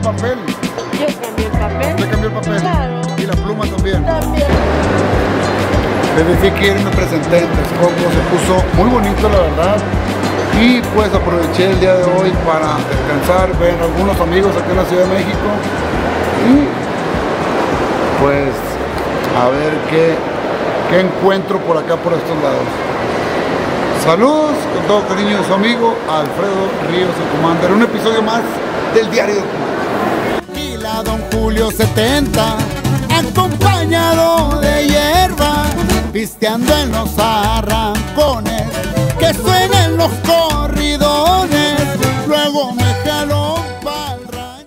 papel. Yo cambié el papel. ¿Usted cambió el papel? Claro. Y la pluma también. También. Les decía que ayer me presenté en Texcoco, se puso muy bonito la verdad. Y pues aproveché el día de hoy para descansar, ver algunos amigos aquí en la Ciudad de México. Y pues a ver qué encuentro por acá, por estos lados. Saludos con todo cariño de su amigo Alfredo Ríos, el Commander. Un episodio más del Diario de Commander. Y la Don Julio 70, acompañado de hierba, pisteando en los arrancones, que suenen los corridones, luego me jaló pa'l rancho.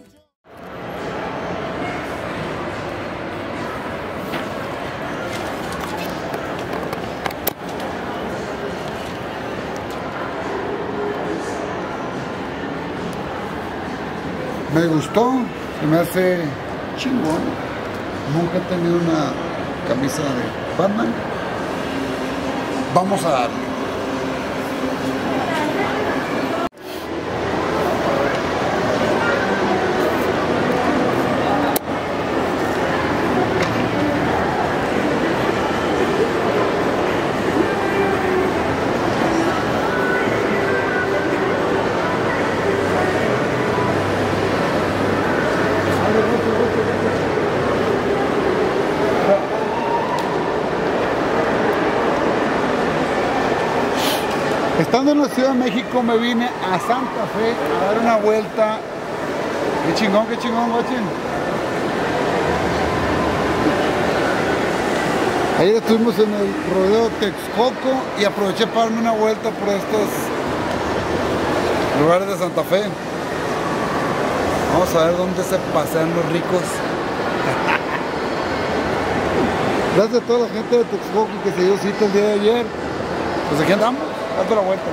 Me gustó, se me hace chingón. Nunca he tenido una camisa de Batman. Vamos a darle. Estando en la Ciudad de México me vine a Santa Fe a dar una vuelta. Qué chingón, guachín. Ayer estuvimos en el rodeo Texcoco y aproveché para darme una vuelta por estos lugares de Santa Fe. Vamos a ver dónde se pasean los ricos. Gracias a toda la gente de Texcoco que se dio cita el día de ayer. Pues aquí andamos. Date la vuelta.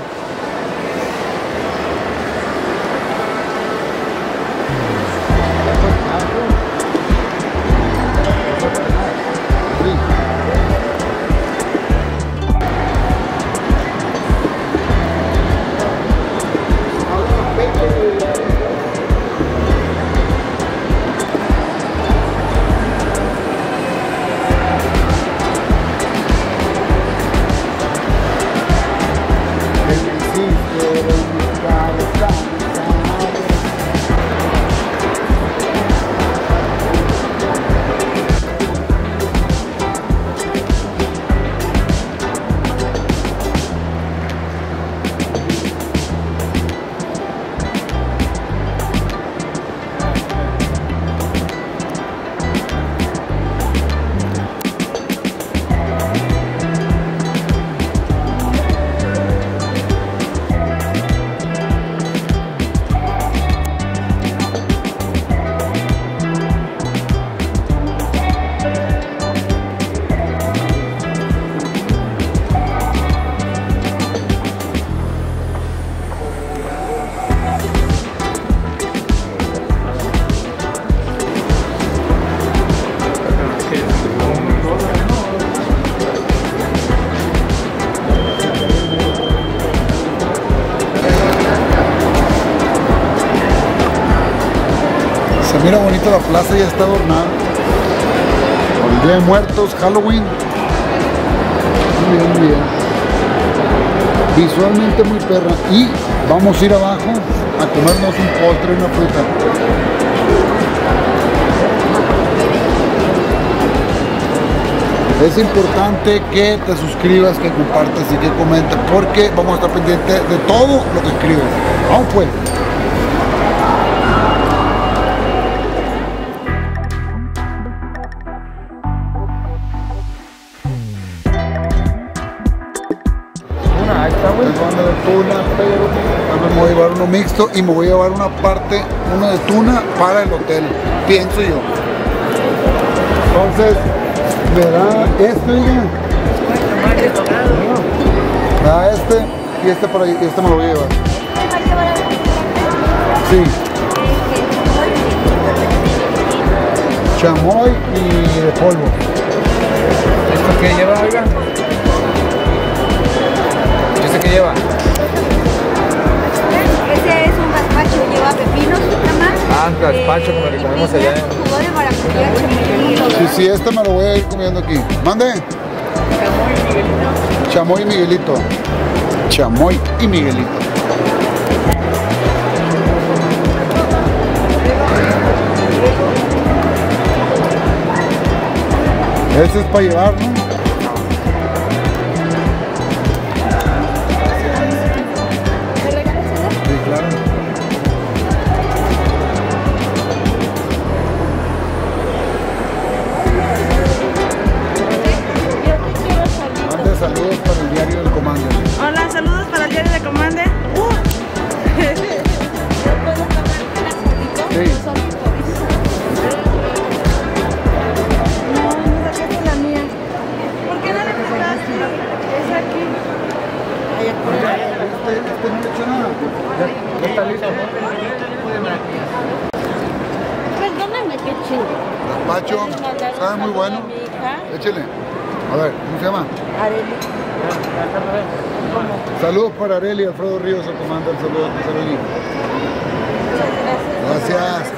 Mira bonito, la plaza ya está adornada. Por el Día de Muertos, Halloween. Muy bien, muy bien. Visualmente muy perra. Y vamos a ir abajo a comernos un postre y una fruta. Es importante que te suscribas, que compartas y que comentes, porque vamos a estar pendientes de todo lo que escribes. Vamos pues. De tuna, pero también me voy a llevar uno mixto y me voy a llevar una parte, uno de tuna para el hotel, pienso yo. Entonces, me da este, oigan. Me da este y este por ahí, y este me lo voy a llevar. Sí. Chamoy y de polvo. ¿Esto qué lleva, oiga? ¿Qué lleva? Ese es un gazpacho, lleva pepinos, nada más. Ah, gazpacho como el que comemos allá. Jugo de maracuyá, chamoy. Sí, sí, este me lo voy a ir comiendo aquí. Mande. Chamoy y Miguelito. Chamoy y Miguelito. Ese es para llevar, ¿no? Sí, claro. Mande saludos para el diario del Comando. Hola, saludos para el diario de Comande. Sí. Este no le echo nada. Ya está listo, ¿no? Perdóname, qué chido. Gazpacho, sabe muy bueno. Échele. A ver, ¿cómo se llama? Areli. Saludos para Areli, Alfredo Ríos, el comando. Saludos, Areli. Muchas gracias. Gracias.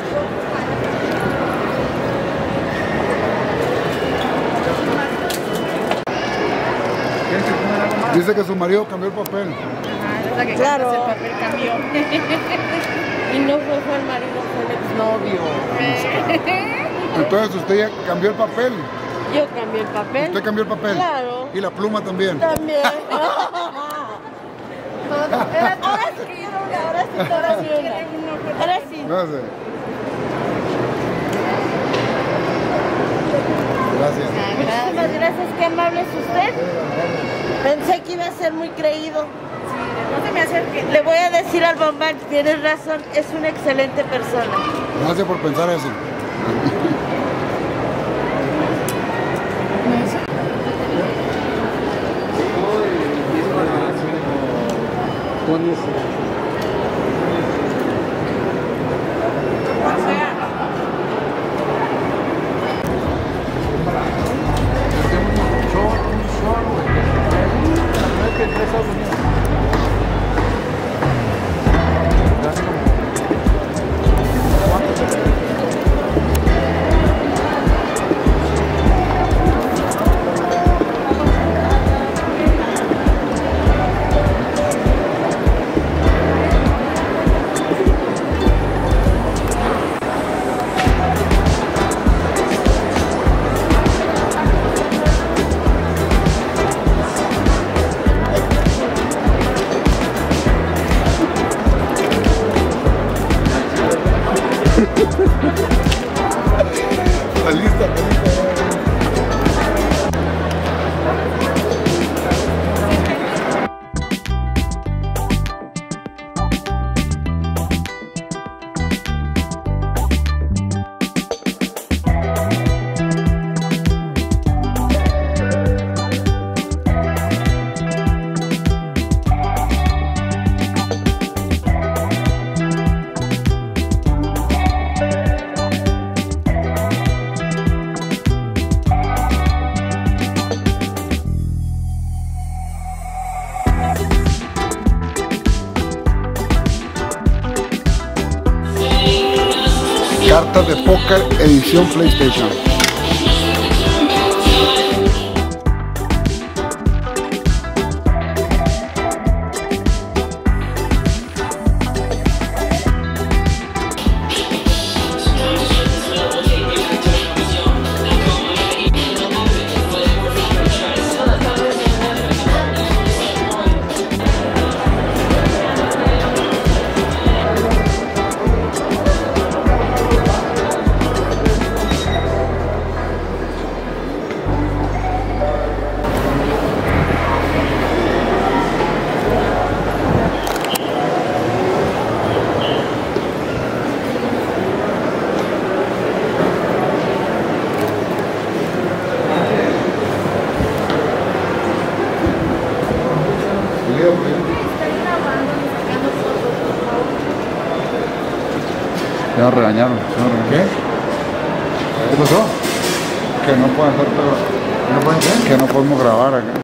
Dice que su marido cambió el papel. Claro. El papel cambió. Y no fue el marido, fue el exnovio. Entonces usted ya cambió el papel. Yo cambié el papel. ¿Usted cambió el papel? Claro. Y la pluma también. También. Ahora sí que yo no, ahora sí una. Ahora sí. No sé. Gracias. Muchísimas gracias, qué amable es usted. Pensé que iba a ser muy creído. No se me acerque. Le voy a decir al bombán, tienes razón, es una excelente persona. Gracias por pensar eso. Está lista, está lista. Cartas de póker edición PlayStation. Ya nos regañaron. ¿Qué? ¿Qué pasó? Que no pueden hacer, ¿No pueden qué? que no podemos grabar acá.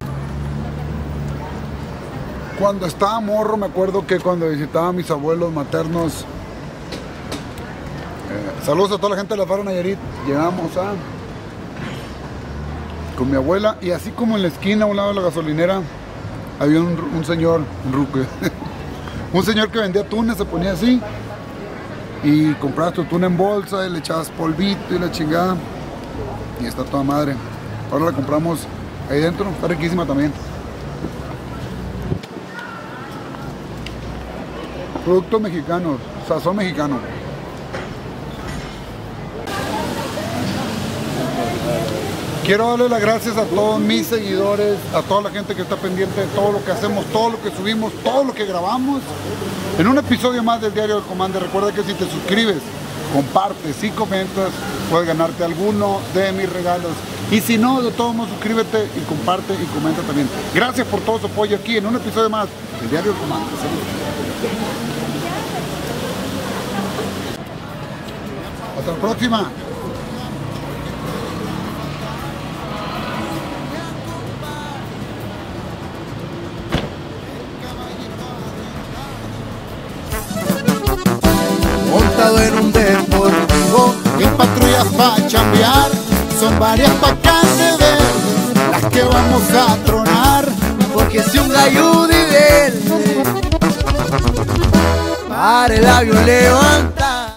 Cuando estaba morro, me acuerdo que cuando visitaba a mis abuelos maternos, Saludos a toda la gente de la Faro Nayarit. Llegamos con mi abuela y así como en la esquina a un lado de la gasolinera había un señor, un señor que vendía tunas, se ponía así y comprabas tu tuna en bolsa y le echabas polvito y la chingada y está toda madre. Ahora la compramos ahí dentro, está riquísima también. Producto mexicano, sazón mexicano. Quiero darle las gracias a todos mis seguidores, a toda la gente que está pendiente de todo lo que hacemos, todo lo que subimos, todo lo que grabamos. En un episodio más del Diario del Commander, recuerda que si te suscribes, compartes y comentas, puedes ganarte alguno de mis regalos. Y si no, de todos modos, suscríbete y comparte y comenta también. Gracias por todo su apoyo aquí en un episodio más del Diario del Commander. Hasta la próxima. Montado en un deportivo, en patrullas pa' chambear, son varias pacas de ver las que vamos a tronar, porque si un gallo de verde para el avión levanta